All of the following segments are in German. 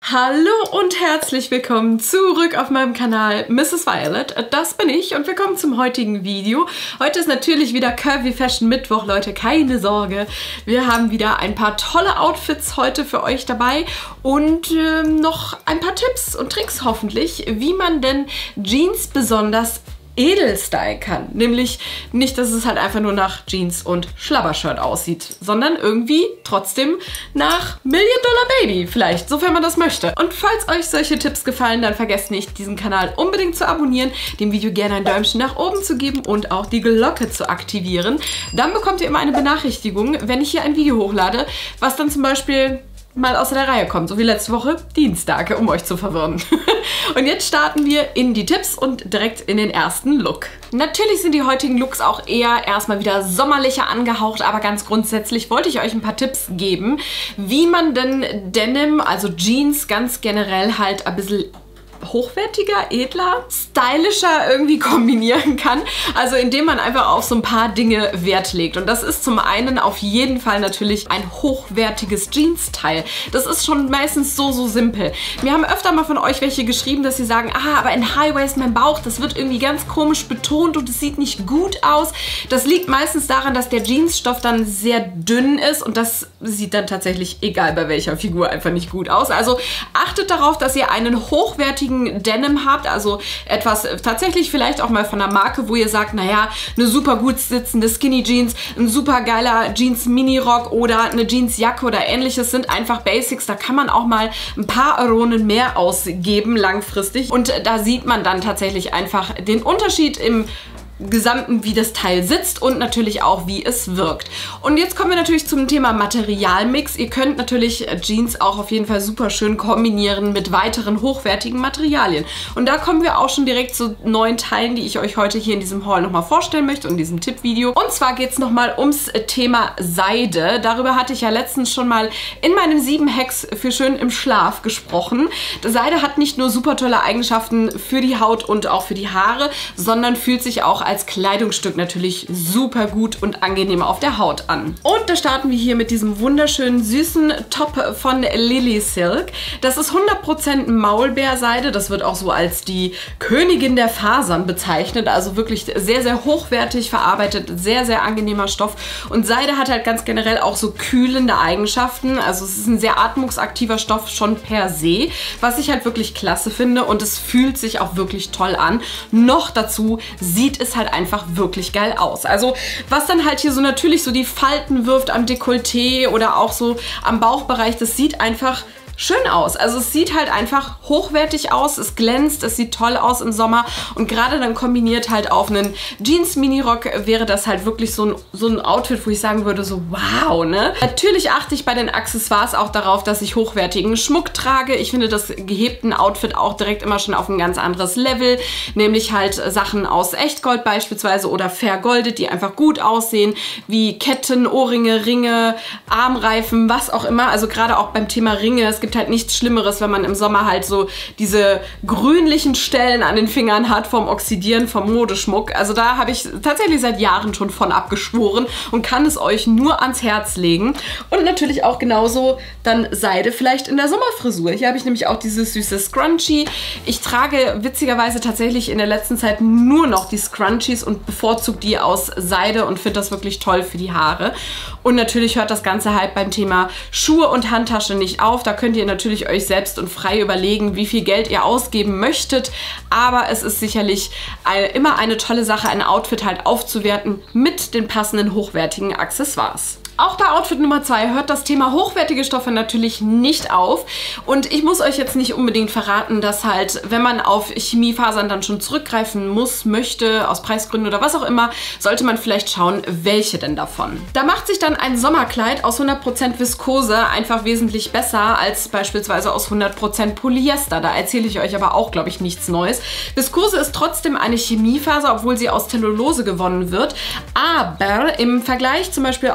Hallo und herzlich willkommen zurück auf meinem Kanal Mrs. Violet. Das bin ich und willkommen zum heutigen Video. Heute ist natürlich wieder Curvy Fashion Mittwoch, Leute, keine Sorge. Wir haben wieder ein paar tolle Outfits heute für euch dabei und noch ein paar Tipps und Tricks hoffentlich, wie man denn Jeans besonders edel stylen kann. Nämlich nicht, dass es halt einfach nur nach Jeans und Schlabbershirt aussieht, sondern irgendwie trotzdem nach Million-Dollar-Baby vielleicht, sofern man das möchte. Und falls euch solche Tipps gefallen, dann vergesst nicht, diesen Kanal unbedingt zu abonnieren, dem Video gerne ein Däumchen nach oben zu geben und auch die Glocke zu aktivieren. Dann bekommt ihr immer eine Benachrichtigung, wenn ich hier ein Video hochlade, was dann zum Beispiel mal außer der Reihe kommt, so wie letzte Woche Dienstag, um euch zu verwirren. Und jetzt starten wir in die Tipps und direkt in den ersten Look. Natürlich sind die heutigen Looks auch eher erstmal wieder sommerlicher angehaucht, aber ganz grundsätzlich wollte ich euch ein paar Tipps geben, wie man denn Denim, also Jeans ganz generell halt ein bisschen hochwertiger, edler, stylischer irgendwie kombinieren kann. Also indem man einfach auf so ein paar Dinge Wert legt. Und das ist zum einen auf jeden Fall natürlich ein hochwertiges Jeans-Teil. Das ist schon meistens so simpel. Mir haben öfter mal von euch welche geschrieben, dass sie sagen, aber in High-Waist mein Bauch, das wird irgendwie ganz komisch betont und es sieht nicht gut aus. Das liegt meistens daran, dass der Jeansstoff dann sehr dünn ist und das sieht dann tatsächlich, egal bei welcher Figur, einfach nicht gut aus. Also achtet darauf, dass ihr einen hochwertigen Denim habt, also etwas tatsächlich vielleicht auch mal von einer Marke, wo ihr sagt, naja, eine super gut sitzende Skinny Jeans, ein super geiler Jeans Mini-Rock oder eine Jeansjacke oder ähnliches sind einfach Basics, da kann man auch mal ein paar Euronen mehr ausgeben langfristig und da sieht man dann tatsächlich einfach den Unterschied im Gesamten, wie das Teil sitzt und natürlich auch, wie es wirkt. Und jetzt kommen wir natürlich zum Thema Materialmix. Ihr könnt natürlich Jeans auch auf jeden Fall super schön kombinieren mit weiteren hochwertigen Materialien. Und da kommen wir auch schon direkt zu neuen Teilen, die ich euch heute hier in diesem Haul nochmal vorstellen möchte und in diesem Tippvideo. Und zwar geht es nochmal ums Thema Seide. Darüber hatte ich ja letztens schon mal in meinen 7 Hacks für schön im Schlaf gesprochen. Seide hat nicht nur super tolle Eigenschaften für die Haut und auch für die Haare, sondern fühlt sich auch als Kleidungsstück natürlich super gut und angenehm auf der Haut an. Und da starten wir hier mit diesem wunderschönen süßen Top von Lily Silk. Das ist 100% Maulbeerseide. Das wird auch so als die Königin der Fasern bezeichnet. Also wirklich sehr hochwertig verarbeitet, sehr angenehmer Stoff. Und Seide hat halt ganz generell auch so kühlende Eigenschaften. Also es ist ein sehr atmungsaktiver Stoff schon per se, was ich halt wirklich klasse finde und es fühlt sich auch wirklich toll an. Noch dazu sieht es halt einfach wirklich geil aus. Also was dann halt hier so natürlich so die Falten wirft am Dekolleté oder auch so am Bauchbereich, das sieht einfach schön aus. Also es sieht halt einfach hochwertig aus, es glänzt, es sieht toll aus im Sommer und gerade dann kombiniert halt auf einen Jeans-Mini-Rock wäre das halt wirklich so ein Outfit, wo ich sagen würde, so wow, ne? Natürlich achte ich bei den Accessoires auch darauf, dass ich hochwertigen Schmuck trage. Ich finde das gehebten Outfit auch direkt immer schon auf ein ganz anderes Level, nämlich halt Sachen aus Echtgold beispielsweise oder vergoldet, die einfach gut aussehen, wie Ketten, Ohrringe, Ringe, Armreifen, was auch immer. Also gerade auch beim Thema Ringe, es gibt halt nichts Schlimmeres, wenn man im Sommer halt so diese grünlichen Stellen an den Fingern hat vom Oxidieren, vom Modeschmuck. Also da habe ich tatsächlich seit Jahren schon von abgeschworen und kann es euch nur ans Herz legen. Und natürlich auch genauso dann Seide vielleicht in der Sommerfrisur. Hier habe ich nämlich auch dieses süße Scrunchie. Ich trage witzigerweise tatsächlich in der letzten Zeit nur noch die Scrunchies und bevorzuge die aus Seide und finde das wirklich toll für die Haare. Und natürlich hört das Ganze halt beim Thema Schuhe und Handtasche nicht auf. Da könnt ihr natürlich euch selbst und frei überlegen, wie viel Geld ihr ausgeben möchtet. Aber es ist sicherlich immer eine tolle Sache, ein Outfit halt aufzuwerten mit den passenden hochwertigen Accessoires. Auch bei Outfit Nummer 2 hört das Thema hochwertige Stoffe natürlich nicht auf. Und ich muss euch jetzt nicht unbedingt verraten, dass halt, wenn man auf Chemiefasern dann schon zurückgreifen möchte, aus Preisgründen oder was auch immer, sollte man vielleicht schauen, welche denn davon. Da macht sich dann ein Sommerkleid aus 100% Viskose einfach wesentlich besser als beispielsweise aus 100% Polyester. Da erzähle ich euch aber auch, glaube ich, nichts Neues. Viskose ist trotzdem eine Chemiefaser, obwohl sie aus Zellulose gewonnen wird. Aber im Vergleich zum Beispiel auch zu Baumwolle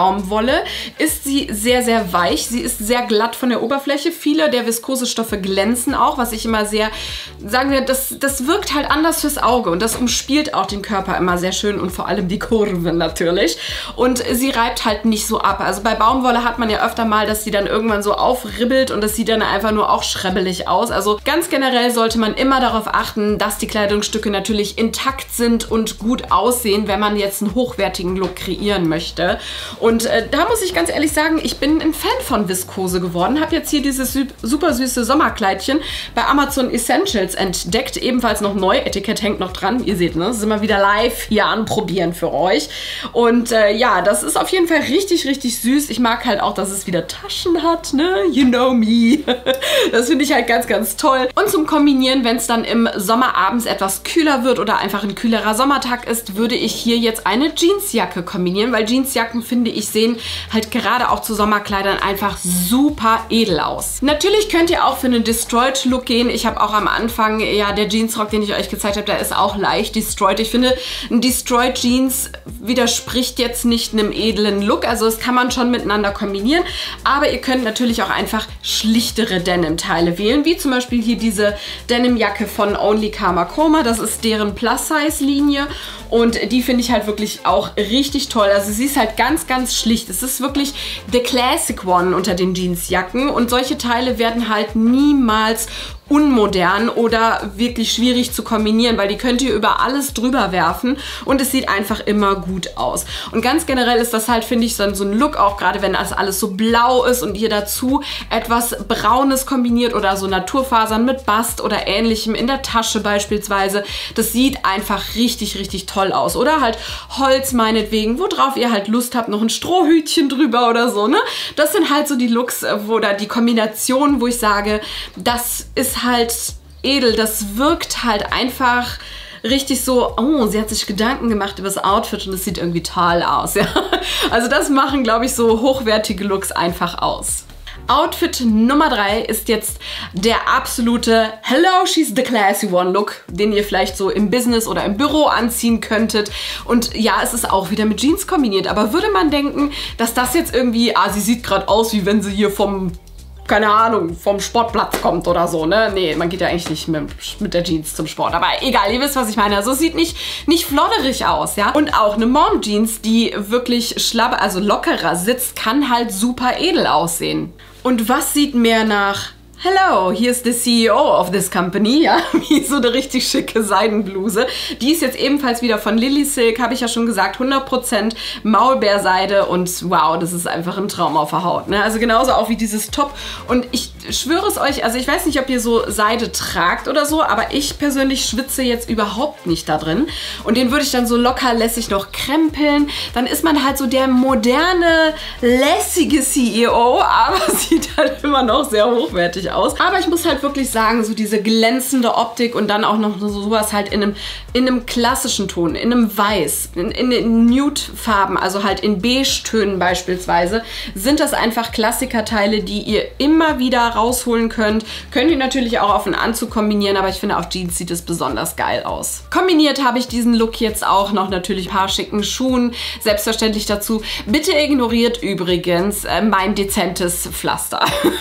Baumwolle ist sie sehr, sehr weich. Sie ist sehr glatt von der Oberfläche. Viele der Viskosestoffe glänzen auch, was ich immer sehr, sagen wir, das wirkt halt anders fürs Auge und das umspielt auch den Körper immer sehr schön und vor allem die Kurven natürlich. Und sie reibt halt nicht so ab. Also bei Baumwolle hat man ja öfter mal, dass sie dann irgendwann so aufribbelt und das sieht dann einfach nur auch schrebbelig aus. Also ganz generell sollte man immer darauf achten, dass die Kleidungsstücke natürlich intakt sind und gut aussehen, wenn man jetzt einen hochwertigen Look kreieren möchte. Und da muss ich ganz ehrlich sagen, ich bin ein Fan von Viskose geworden. Habe jetzt hier dieses super süße Sommerkleidchen bei Amazon Essentials entdeckt. Ebenfalls noch neu. Etikett hängt noch dran. Ihr seht, ne? Das sind wir wieder live hier anprobieren für euch. Und ja, das ist auf jeden Fall richtig, richtig süß. Ich mag halt auch, dass es wieder Taschen hat, ne? You know me. Das finde ich halt ganz, ganz toll. Und zum Kombinieren, wenn es dann im Sommer abends etwas kühler wird oder einfach ein kühlerer Sommertag ist, würde ich hier jetzt eine Jeansjacke kombinieren, weil Jeansjacken, finde ich, sehen halt gerade auch zu Sommerkleidern einfach super edel aus. Natürlich könnt ihr auch für einen Destroyed-Look gehen. Ich habe auch am Anfang, ja, der Jeansrock, den ich euch gezeigt habe, der ist auch leicht Destroyed. Ich finde, ein Destroyed Jeans widerspricht jetzt nicht einem edlen Look. Also das kann man schon miteinander kombinieren. Aber ihr könnt natürlich auch einfach schlichtere Denim-Teile wählen, wie zum Beispiel hier diese Denim-Jacke von Only Karma Chroma. Das ist deren Plus-Size-Linie und die finde ich halt wirklich auch richtig toll. Also sie ist halt ganz, ganz schlicht. Es ist wirklich the classic one unter den Jeansjacken und solche Teile werden halt niemals unmodern oder wirklich schwierig zu kombinieren, weil die könnt ihr über alles drüber werfen und es sieht einfach immer gut aus. Und ganz generell ist das halt, finde ich, so ein Look, auch gerade wenn das alles so blau ist und ihr dazu etwas Braunes kombiniert oder so Naturfasern mit Bast oder ähnlichem in der Tasche beispielsweise. Das sieht einfach richtig, richtig toll aus. Oder halt Holz meinetwegen, worauf ihr halt Lust habt, noch ein Strohhütchen drüber oder so, ne? Das sind halt so die Looks oder die Kombinationen, wo ich sage, das ist halt edel, das wirkt halt einfach richtig so, oh, sie hat sich Gedanken gemacht über das Outfit und es sieht irgendwie toll aus. Ja? Also das machen, glaube ich, so hochwertige Looks einfach aus. Outfit Nummer 3 ist jetzt der absolute Hello, she's the classy one Look, den ihr vielleicht so im Business oder im Büro anziehen könntet. Und ja, es ist auch wieder mit Jeans kombiniert, aber würde man denken, dass das jetzt irgendwie, sie sieht gerade aus, wie wenn sie hier vom, keine Ahnung, vom Sportplatz kommt oder so, ne? Nee, man geht ja eigentlich nicht mit der Jeans zum Sport. Aber egal, ihr wisst, was ich meine. Also es sieht nicht flodderig aus, ja? Und auch eine Mom-Jeans, die wirklich also lockerer sitzt, kann halt super edel aussehen. Und was sieht mehr nach Hello, hier ist der CEO of this company, ja, wie so eine richtig schicke Seidenbluse. Die ist jetzt ebenfalls wieder von Lily Silk, habe ich ja schon gesagt, 100% Maulbeerseide und wow, das ist einfach ein Traum auf der Haut, ne? Also genauso auch wie dieses Top und ich schwöre es euch, also ich weiß nicht, ob ihr so Seide tragt oder so, aber ich persönlich schwitze jetzt überhaupt nicht da drin und den würde ich dann so locker lässig noch krempeln. Dann ist man halt so der moderne, lässige CEO, aber sieht halt immer noch sehr hochwertig aus. Aber ich muss halt wirklich sagen, so diese glänzende Optik und dann auch noch sowas halt in einem klassischen Ton, in einem Weiß, in Nude-Farben, also halt in Beige-Tönen beispielsweise, sind das einfach Klassikerteile, die ihr immer wieder rausholen könnt. Könnt ihr natürlich auch auf einen Anzug kombinieren, aber ich finde, auf Jeans sieht es besonders geil aus. Kombiniert habe ich diesen Look jetzt auch noch natürlich ein paar schicken Schuhen, selbstverständlich dazu. Bitte ignoriert übrigens mein dezentes Pflaster.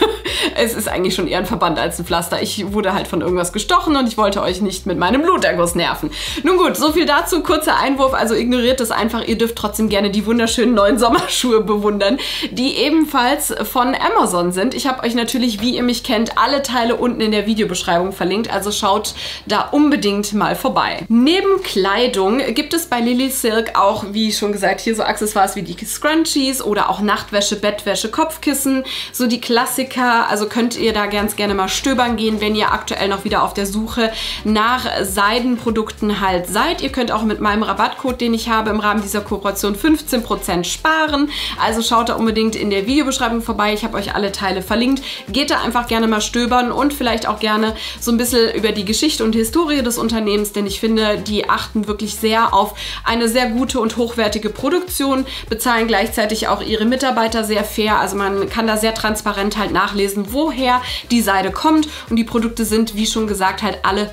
Es ist eigentlich schon eher ein Verband als ein Pflaster. Ich wurde halt von irgendwas gestochen und ich wollte euch nicht mit meinem Bluterguss nerven. Nun gut, so viel dazu. Kurzer Einwurf, also ignoriert das einfach. Ihr dürft trotzdem gerne die wunderschönen neuen Sommerschuhe bewundern, die ebenfalls von Amazon sind. Ich habe euch natürlich, wie ihr mich kennt, alle Teile unten in der Videobeschreibung verlinkt, also schaut da unbedingt mal vorbei. Neben Kleidung gibt es bei Lily Silk auch, wie schon gesagt, hier so Accessoires wie die Scrunchies oder auch Nachtwäsche, Bettwäsche, Kopfkissen, so die Klassiker. Also könnt ihr da ganz gerne mal stöbern gehen, wenn ihr aktuell noch wieder auf der Suche nach Seidenprodukten halt seid. Ihr könnt auch mit meinem Rabattcode, den ich habe, im Rahmen dieser Kooperation 15% sparen. Also schaut da unbedingt in der Videobeschreibung vorbei. Ich habe euch alle Teile verlinkt. Geht da einfach gerne mal stöbern und vielleicht auch gerne so ein bisschen über die Geschichte und Historie des Unternehmens, denn ich finde, die achten wirklich sehr auf eine sehr gute und hochwertige Produktion, bezahlen gleichzeitig auch ihre Mitarbeiter sehr fair. Also man kann da sehr transparent halt nachlesen, woher die Seide kommt und die Produkte sind, wie schon gesagt, halt alle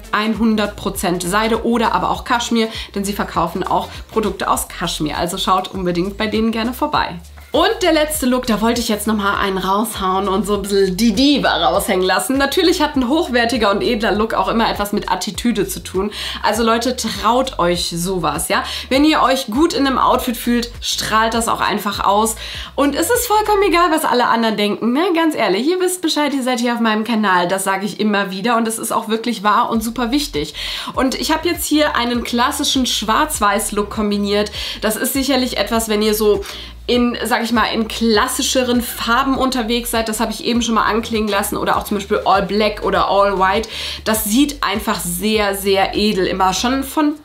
100% Seide oder aber auch Kaschmir, denn sie verkaufen auch Produkte aus Kaschmir. Also schaut unbedingt bei denen gerne vorbei. Und der letzte Look, da wollte ich jetzt nochmal einen raushauen und so ein bisschen die Diva raushängen lassen. Natürlich hat ein hochwertiger und edler Look auch immer etwas mit Attitüde zu tun. Also Leute, traut euch sowas, ja? Wenn ihr euch gut in einem Outfit fühlt, strahlt das auch einfach aus. Und es ist vollkommen egal, was alle anderen denken, ne? Ganz ehrlich, ihr wisst Bescheid, ihr seid hier auf meinem Kanal. Das sage ich immer wieder und es ist auch wirklich wahr und super wichtig. Und ich habe jetzt hier einen klassischen Schwarz-Weiß-Look kombiniert. Das ist sicherlich etwas, wenn ihr so in, sag ich mal, in klassischeren Farben unterwegs seid, das habe ich eben schon mal anklingen lassen, oder auch zum Beispiel All Black oder All White, das sieht einfach sehr, sehr edel immer schon von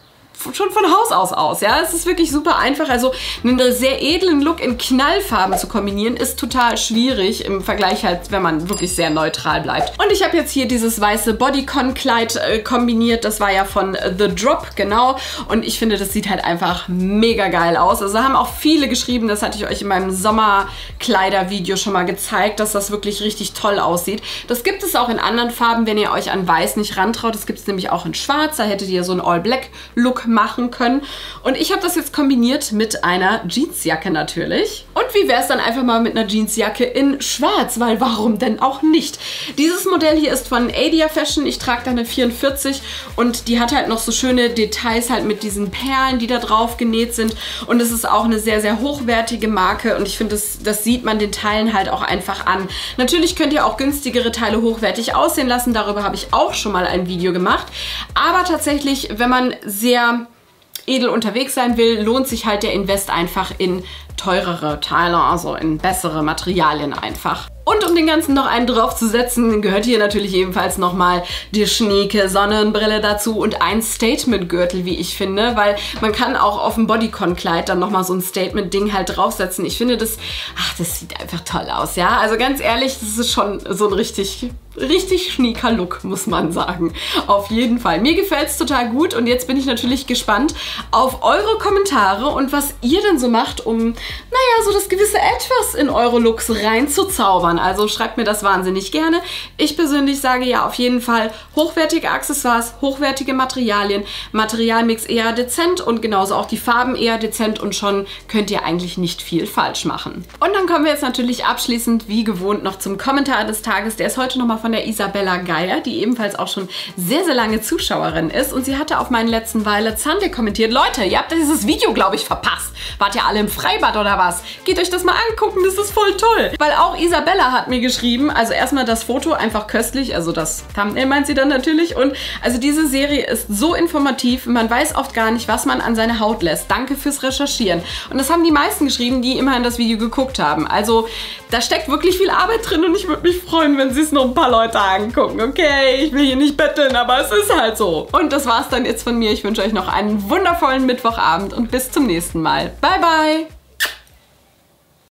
Haus aus, ja. Es ist wirklich super einfach. Also einen sehr edlen Look in Knallfarben zu kombinieren, ist total schwierig im Vergleich halt, wenn man wirklich sehr neutral bleibt. Und ich habe jetzt hier dieses weiße Bodycon-Kleid kombiniert. Das war ja von The Drop, genau. Und ich finde, das sieht halt einfach mega geil aus. Also haben auch viele geschrieben, das hatte ich euch in meinem Sommerkleider-Video schon mal gezeigt, dass das wirklich richtig toll aussieht. Das gibt es auch in anderen Farben, wenn ihr euch an Weiß nicht rantraut. Das gibt es nämlich auch in Schwarz. Da hättet ihr so einen All-Black-Look machen können. Und ich habe das jetzt kombiniert mit einer Jeansjacke natürlich. Und wie wäre es dann einfach mal mit einer Jeansjacke in Schwarz? Weil warum denn auch nicht? Dieses Modell hier ist von Adia Fashion. Ich trage da eine 44 und die hat halt noch so schöne Details halt mit diesen Perlen, die da drauf genäht sind. Und es ist auch eine sehr, sehr hochwertige Marke und ich finde, das sieht man den Teilen halt auch einfach an. Natürlich könnt ihr auch günstigere Teile hochwertig aussehen lassen. Darüber habe ich auch schon mal ein Video gemacht. Aber tatsächlich, wenn man sehr edel unterwegs sein will, lohnt sich halt der Invest einfach in teurere Teile, also in bessere Materialien einfach. Und um den Ganzen noch einen draufzusetzen, gehört hier natürlich ebenfalls nochmal die schnieke Sonnenbrille dazu und ein Statement-Gürtel, wie ich finde, weil man kann auch auf dem Bodycon-Kleid dann nochmal so ein Statement-Ding halt draufsetzen. Ich finde, das sieht einfach toll aus, ja? Also ganz ehrlich, das ist schon so ein richtig schnieker Look, muss man sagen. Auf jeden Fall. Mir gefällt es total gut und jetzt bin ich natürlich gespannt auf eure Kommentare und was ihr denn so macht, um, naja, so das gewisse Etwas in eure Looks reinzuzaubern. Also schreibt mir das wahnsinnig gerne. Ich persönlich sage ja auf jeden Fall hochwertige Accessoires, hochwertige Materialien, Materialmix eher dezent und genauso auch die Farben eher dezent und schon könnt ihr eigentlich nicht viel falsch machen. Und dann kommen wir jetzt natürlich abschließend wie gewohnt noch zum Kommentar des Tages. Der ist heute nochmal von der Isabella Geier, die ebenfalls auch schon sehr, sehr lange Zuschauerin ist und sie hatte auf meinen letzten Violet Sunday kommentiert: Leute, ihr habt dieses Video, glaube ich, verpasst. Wart ihr alle im Freibad oder was? Geht euch das mal angucken, das ist voll toll. Weil auch Isabella hat mir geschrieben, also erstmal das Foto einfach köstlich, also das Thumbnail meint sie dann natürlich und also diese Serie ist so informativ, man weiß oft gar nicht, was man an seine Haut lässt. Danke fürs Recherchieren. Und das haben die meisten geschrieben, die immerhin das Video geguckt haben. Also da steckt wirklich viel Arbeit drin und ich würde mich freuen, wenn sie es noch ein paar Leute angucken. Okay, ich will hier nicht betteln, aber es ist halt so. Und das war's dann jetzt von mir. Ich wünsche euch noch einen wundervollen Mittwochabend und bis zum nächsten Mal. Bye, bye!